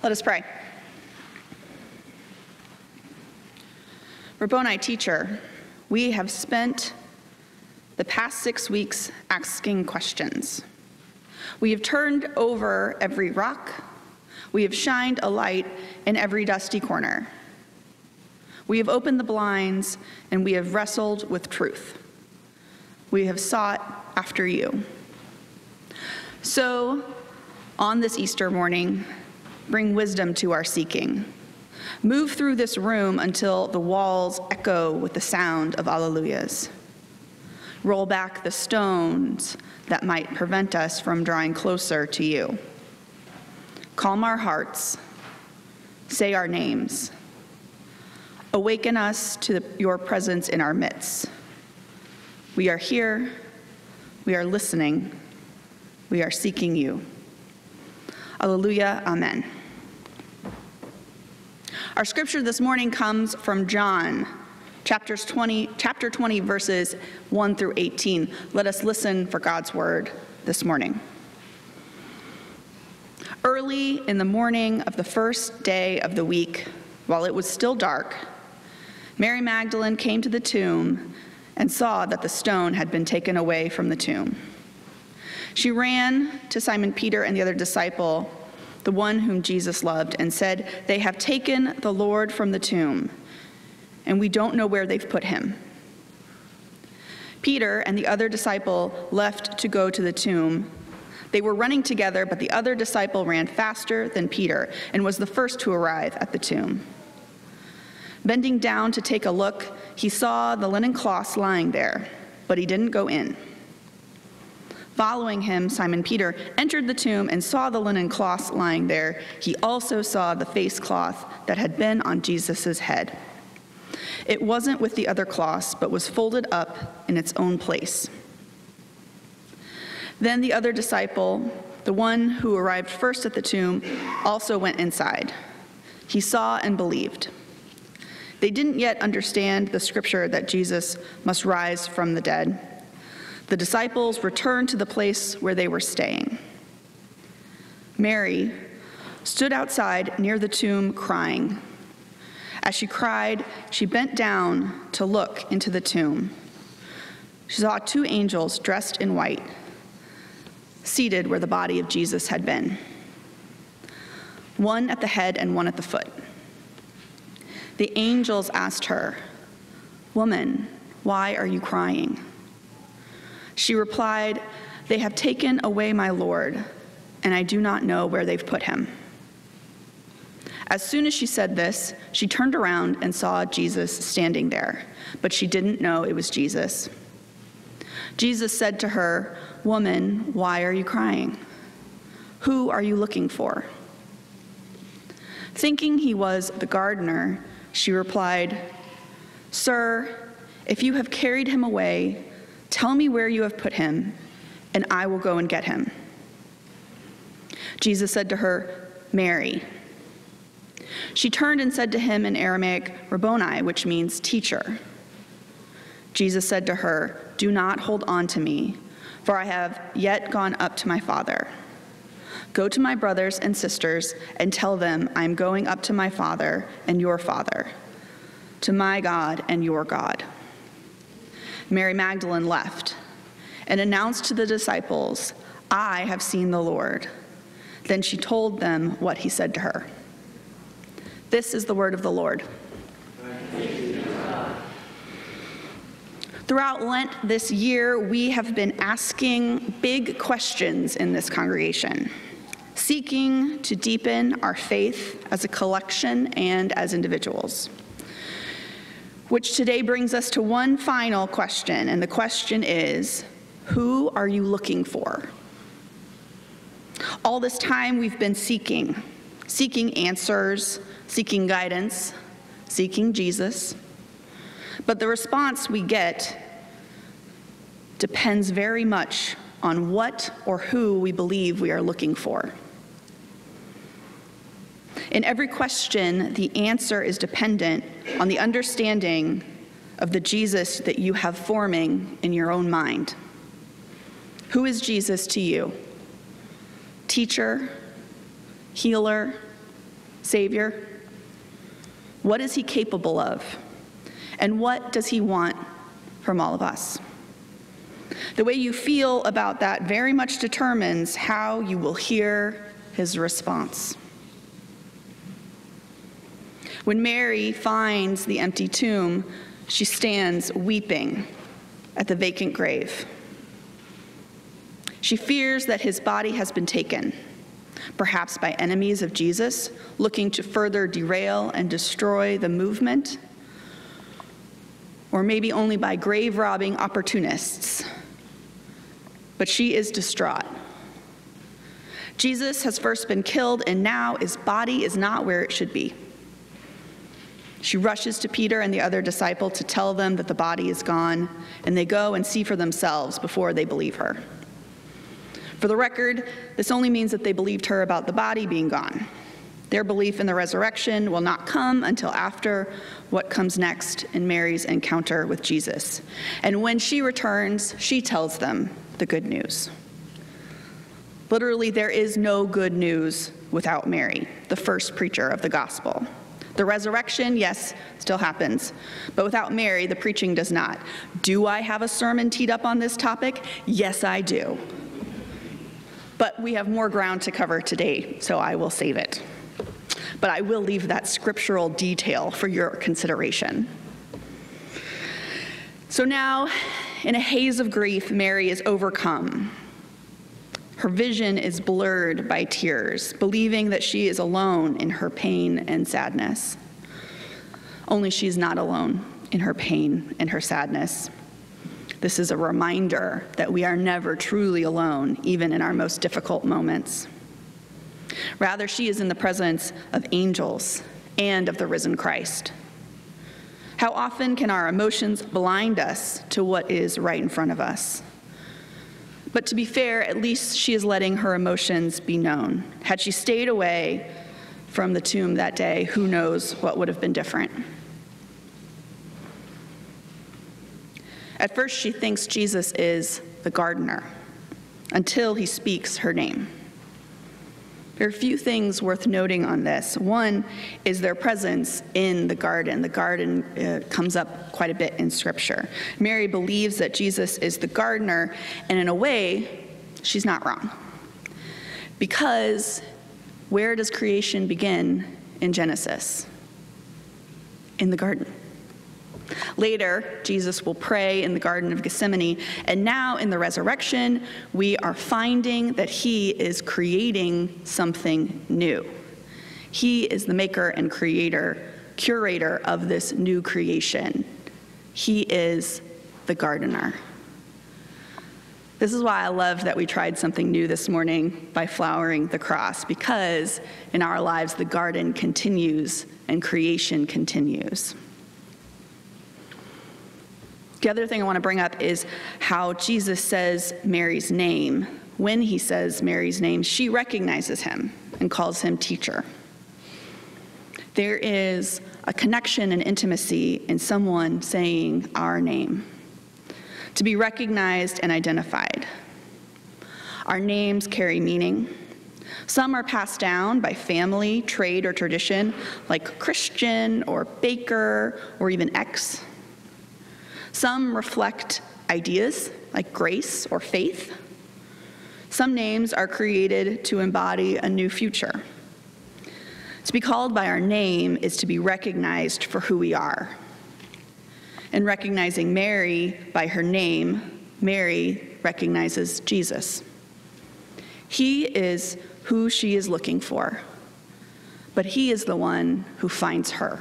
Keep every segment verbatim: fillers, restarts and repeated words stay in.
Let us pray. Rabboni, teacher, we have spent the past six weeks asking questions. We have turned over every rock. We have shined a light in every dusty corner. We have opened the blinds, and we have wrestled with truth. We have sought after you. So, on this Easter morning, bring wisdom to our seeking. Move through this room until the walls echo with the sound of alleluias. Roll back the stones that might prevent us from drawing closer to you. Calm our hearts. Say our names. Awaken us to the, your presence in our midst. We are here. We are listening. We are seeking you. Alleluia. Amen. Our scripture this morning comes from John, chapters twenty, chapter twenty, verses one through eighteen. Let us listen for God's word this morning. Early in the morning of the first day of the week, while it was still dark, Mary Magdalene came to the tomb and saw that the stone had been taken away from the tomb. She ran to Simon Peter and the other disciple, the one whom Jesus loved, and said, "They have taken the Lord from the tomb, and we don't know where they've put him." Peter and the other disciple left to go to the tomb. They were running together, but the other disciple ran faster than Peter and was the first to arrive at the tomb. Bending down to take a look, he saw the linen cloths lying there, but he didn't go in. Following him, Simon Peter entered the tomb and saw the linen cloths lying there. He also saw the face cloth that had been on Jesus' head. It wasn't with the other cloths, but was folded up in its own place. Then the other disciple, the one who arrived first at the tomb, also went inside. He saw and believed. They didn't yet understand the scripture that Jesus must rise from the dead. The disciples returned to the place where they were staying. Mary stood outside near the tomb crying. As she cried, she bent down to look into the tomb. She saw two angels dressed in white, seated where the body of Jesus had been, one at the head and one at the foot. The angels asked her, "Woman, why are you crying?" She replied, "They have taken away my Lord, and I do not know where they've put him." As soon as she said this, she turned around and saw Jesus standing there, but she didn't know it was Jesus. Jesus said to her, "Woman, why are you crying? Who are you looking for?" Thinking he was the gardener, she replied, "Sir, if you have carried him away, tell me where you have put him, and I will go and get him." Jesus said to her, "Mary." She turned and said to him in Aramaic, "Rabboni," which means teacher. Jesus said to her, "Do not hold on to me, for I have yet gone up to my Father. Go to my brothers and sisters and tell them I am going up to my Father and your Father, to my God and your God." Mary Magdalene left and announced to the disciples, "I have seen the Lord." Then she told them what he said to her. This is the word of the Lord. Throughout Lent this year, we have been asking big questions in this congregation, seeking to deepen our faith as a collection and as individuals. Which today brings us to one final question, and the question is, who are you looking for? All this time we've been seeking, seeking answers, seeking guidance, seeking Jesus. But the response we get depends very much on what or who we believe we are looking for. In every question, the answer is dependent on the understanding of the Jesus that you have forming in your own mind. Who is Jesus to you? Teacher, healer, Savior? What is he capable of? And what does he want from all of us? The way you feel about that very much determines how you will hear his response. When Mary finds the empty tomb, she stands weeping at the vacant grave. She fears that his body has been taken, perhaps by enemies of Jesus, looking to further derail and destroy the movement, or maybe only by grave-robbing opportunists. But she is distraught. Jesus has first been killed, and now his body is not where it should be. She rushes to Peter and the other disciple to tell them that the body is gone, and they go and see for themselves before they believe her. For the record, this only means that they believed her about the body being gone. Their belief in the resurrection will not come until after what comes next in Mary's encounter with Jesus. And when she returns, she tells them the good news. Literally, there is no good news without Mary, the first preacher of the gospel. The resurrection, yes, still happens, but without Mary, the preaching does not. Do I have a sermon teed up on this topic? Yes, I do. But we have more ground to cover today, so I will save it. But I will leave that scriptural detail for your consideration. So now, in a haze of grief, Mary is overcome. Her vision is blurred by tears, believing that she is alone in her pain and sadness. Only she's not alone in her pain and her sadness. This is a reminder that we are never truly alone, even in our most difficult moments. Rather, she is in the presence of angels and of the risen Christ. How often can our emotions blind us to what is right in front of us? But to be fair, at least she is letting her emotions be known. Had she stayed away from the tomb that day, who knows what would have been different. At first, she thinks Jesus is the gardener until he speaks her name. There are a few things worth noting on this. One is their presence in the garden. The garden uh, comes up quite a bit in Scripture. Mary believes that Jesus is the gardener, and in a way, she's not wrong. Because where does creation begin in Genesis? In the garden. Later, Jesus will pray in the Garden of Gethsemane, and now in the resurrection, we are finding that he is creating something new. He is the maker and creator, curator of this new creation. He is the gardener. This is why I love that we tried something new this morning by flowering the cross, because in our lives, the garden continues and creation continues. The other thing I want to bring up is how Jesus says Mary's name. When he says Mary's name, she recognizes him and calls him teacher. There is a connection and intimacy in someone saying our name, to be recognized and identified. Our names carry meaning. Some are passed down by family, trade, or tradition, like Christian or Baker or even X. Some reflect ideas like grace or faith. Some names are created to embody a new future. To be called by our name is to be recognized for who we are. In recognizing Mary by her name, Mary recognizes Jesus. He is who she is looking for, but he is the one who finds her.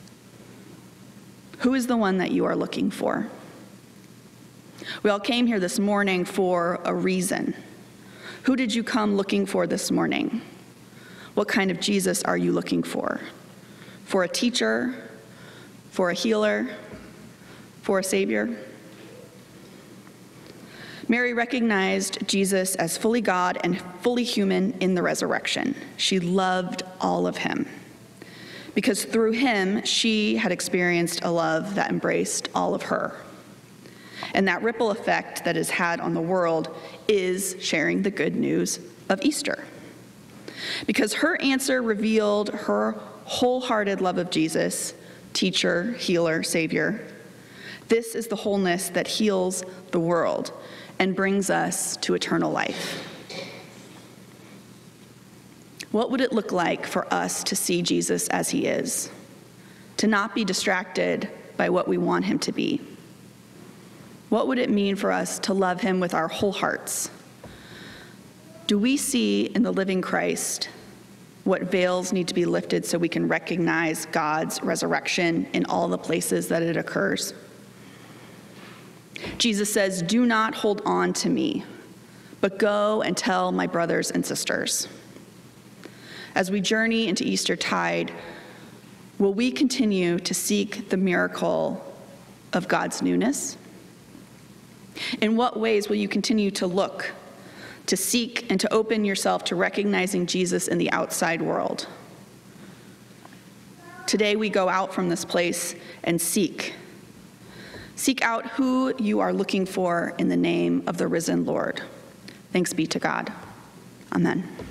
Who is the one that you are looking for? We all came here this morning for a reason. Who did you come looking for this morning? What kind of Jesus are you looking for? For a teacher? For a healer? For a savior? Mary recognized Jesus as fully God and fully human in the resurrection. She loved all of him, because through him, she had experienced a love that embraced all of her. And that ripple effect that is had on the world is sharing the good news of Easter. because her answer revealed her wholehearted love of Jesus, teacher, healer, savior. This is the wholeness that heals the world and brings us to eternal life. What would it look like for us to see Jesus as he is? To not be distracted by what we want him to be? What would it mean for us to love him with our whole hearts? Do we see in the living Christ what veils need to be lifted so we can recognize God's resurrection in all the places that it occurs? Jesus says, "Do not hold on to me, but go and tell my brothers and sisters." As we journey into Eastertide, will we continue to seek the miracle of God's newness? In what ways will you continue to look, to seek, and to open yourself to recognizing Jesus in the outside world? Today we go out from this place and seek. Seek out who you are looking for in the name of the risen Lord. Thanks be to God. Amen.